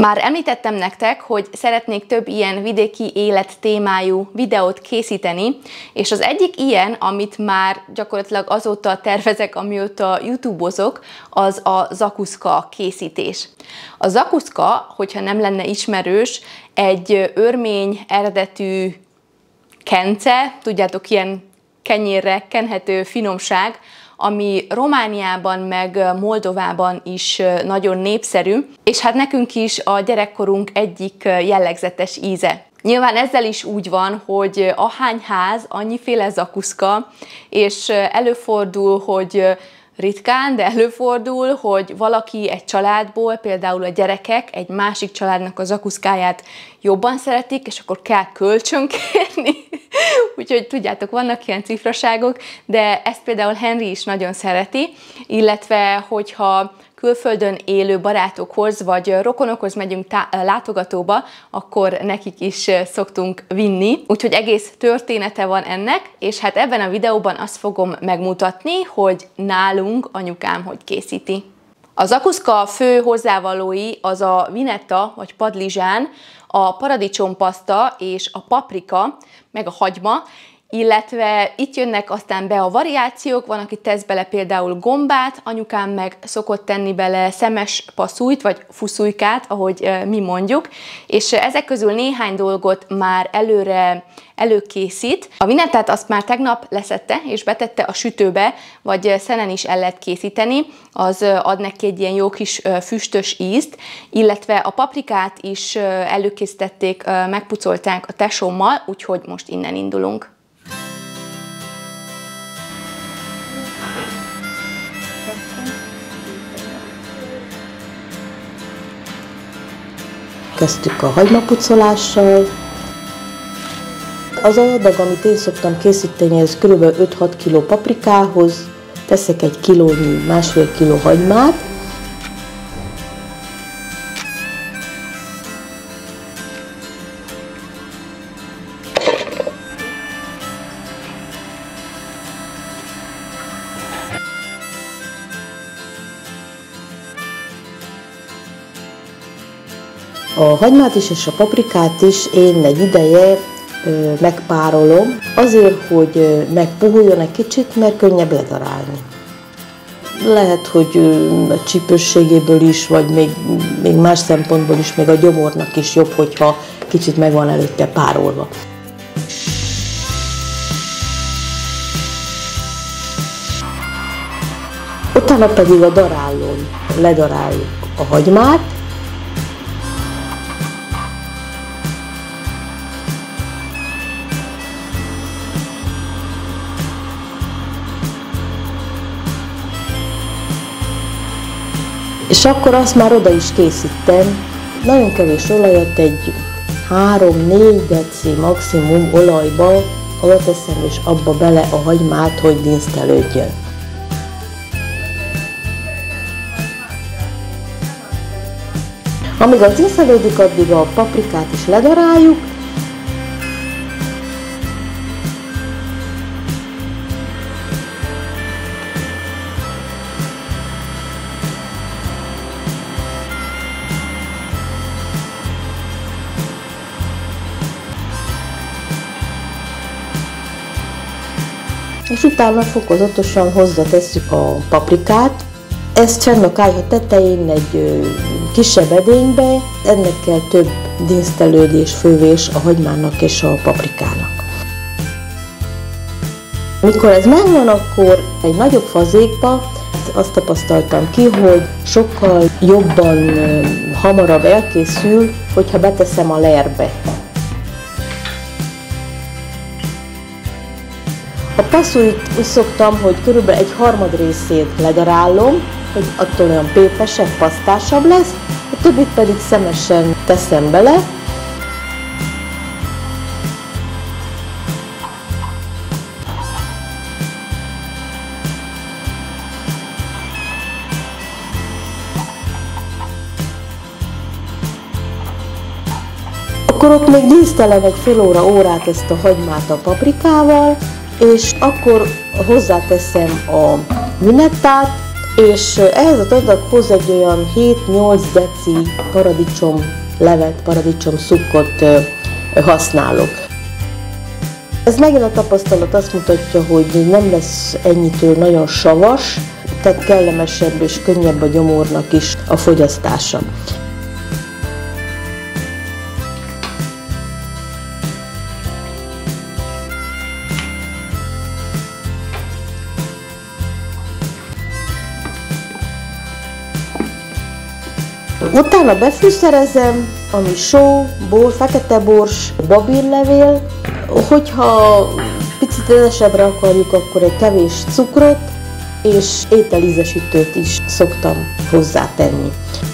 Már említettem nektek, hogy szeretnék több ilyen vidéki élet témájú videót készíteni, és az egyik ilyen, amit már gyakorlatilag azóta tervezek, amióta YouTube-ozok, az a zakuszka készítés. A zakuszka, hogyha nem lenne ismerős, egy örmény eredetű kence, tudjátok, ilyen kenyérre kenhető finomság, ami Romániában meg Moldovában is nagyon népszerű, és hát nekünk is a gyerekkorunk egyik jellegzetes íze. Nyilván ezzel is úgy van, hogy ahány ház, annyiféle zakuszka, és előfordul, hogy ritkán, de előfordul, hogy valaki egy családból, például a gyerekek egy másik családnak a zakuszkáját jobban szeretik, és akkor kell kölcsönkérni. Úgyhogy tudjátok, vannak ilyen cifraságok, de ezt például Henry is nagyon szereti, illetve hogyha külföldön élő barátokhoz vagy rokonokhoz megyünk látogatóba, akkor nekik is szoktunk vinni. Úgyhogy egész története van ennek, és hát ebben a videóban azt fogom megmutatni, hogy nálunk anyukám hogy készíti. A zakuszka fő hozzávalói az a vinetta vagy padlizsán, a paradicsompaszta és a paprika, meg a hagyma, illetve itt jönnek aztán be a variációk, van, aki tesz bele például gombát, anyukám meg szokott tenni bele szemes passzújt, vagy fuszulykát, ahogy mi mondjuk, és ezek közül néhány dolgot már előkészít. A vinettát azt már tegnap leszedte, és betette a sütőbe, vagy szenen is el lehet készíteni, az ad neki egy ilyen jó kis füstös ízt, illetve a paprikát is előkészítették, megpucolták a tesómmal, úgyhogy most innen indulunk. Kezdtük a hagymapucolással. Az adag, amit én szoktam készíteni, ez kb. 5-6 kg paprikához. Teszek egy kilónyi, másfél kiló hagymát. A hagymát is és a paprikát is én egy ideje megpárolom, azért, hogy megpuhuljon egy kicsit, mert könnyebb ledarálni. Lehet, hogy a csípősségéből is, vagy még más szempontból is, még a gyomornak is jobb, hogyha kicsit meg van előtte párolva. Utána pedig a darálón ledaráljuk a hagymát, és akkor azt már oda is készítem. Nagyon kevés olajat, egy 3-4 deci maximum olajba oda teszem, és abba bele a hagymát, hogy dinsztelődjön. Amíg az dinsztelődik, addig a paprikát is ledaráljuk. És utána fokozatosan hozzátesszük a paprikát. Ezt fenn a kályha tetején egy kisebb edénybe, ennek kell több dinsztelődés, fővés a hagymának és a paprikának. Mikor ez megvan, akkor egy nagyobb fazékba azt tapasztaltam ki, hogy sokkal jobban, hamarabb elkészül, hogyha beteszem a lerbe. A passzújt úgy szoktam, hogy körülbelül 1/3 részét ledarálom, hogy attól olyan pépesebb, pasztásabb lesz, a többit pedig szemesen teszem bele. Akkor ott még dísztelem egy fél órát ezt a hagymát a paprikával, és akkor hozzáteszem a vinettát, És ehhez a adaghoz egy olyan 7-8 deci paradicsom levet, paradicsom szukkot használok. Ez megint a tapasztalat azt mutatja, hogy nem lesz ennyitől nagyon savas, tehát kellemesebb és könnyebb a gyomornak is a fogyasztása. Utána befűszerezem, ami só, bor, fekete bors, babírlevél. Hogyha picit édesebbre akarjuk, akkor egy kevés cukrot és ételízesítőt is szoktam hozzátenni.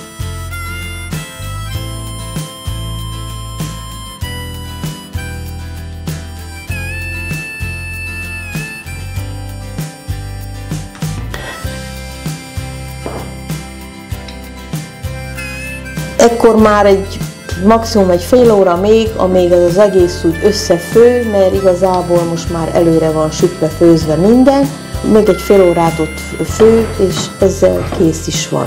Ekkor már maximum egy fél óra még, amíg az egész úgy összefő, mert igazából most már előre van sütve, főzve minden. Még egy fél órát ott fő, és ezzel kész is van.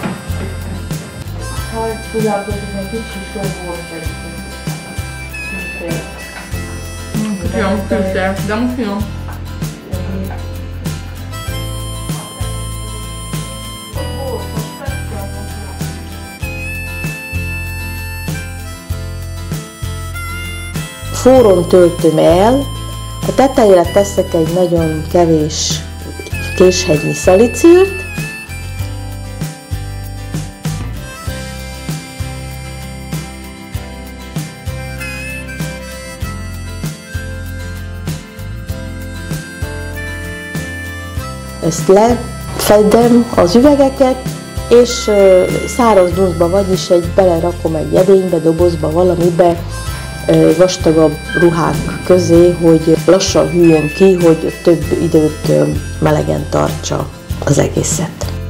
Forrón töltöm el, a tetejére teszek egy nagyon kevés késhegynyi szalicírt, ezt lefedem az üvegeket, és száraz duncba, vagyis belerakom egy edénybe, dobozba, valamibe, vastagabb ruhák közé, hogy lassan hűljön ki, hogy több időt melegen tartsa az egészet.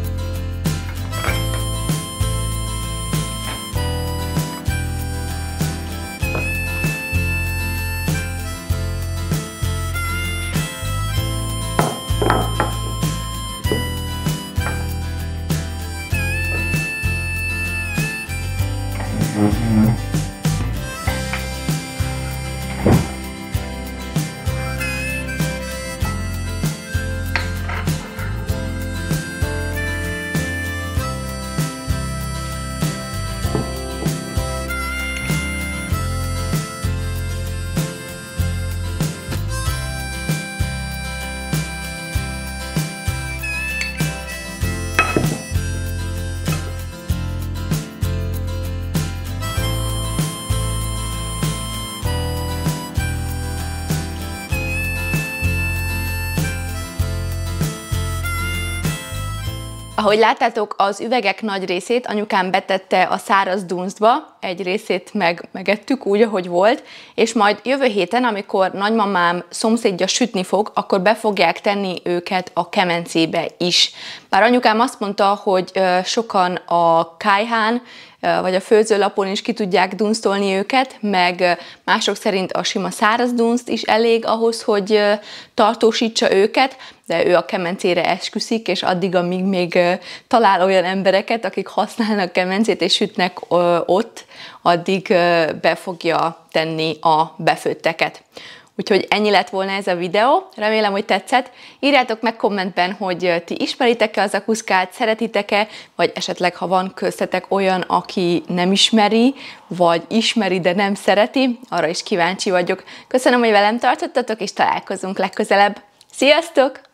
Ahogy láttátok, az üvegek nagy részét anyukám betette a száraz duncba, egy részét megettük úgy, ahogy volt, és majd jövő héten, amikor nagymamám szomszédja sütni fog, akkor be fogják tenni őket a kemencébe is. Bár anyukám azt mondta, hogy sokan a kályhán vagy a főzőlapon is ki tudják dunsztolni őket, meg mások szerint a sima száraz dunst is elég ahhoz, hogy tartósítsa őket, de ő a kemencére esküszik, és addig, amíg még talál olyan embereket, akik használnak kemencét és sütnek ott, addig be fogja tenni a befőtteket. Úgyhogy ennyi lett volna ez a videó, remélem, hogy tetszett. Írjátok meg kommentben, hogy ti ismeritek-e az akuszkát, szeretitek-e, vagy esetleg, ha van köztetek olyan, aki nem ismeri, vagy ismeri, de nem szereti, arra is kíváncsi vagyok. Köszönöm, hogy velem tartottatok, és találkozunk legközelebb. Sziasztok!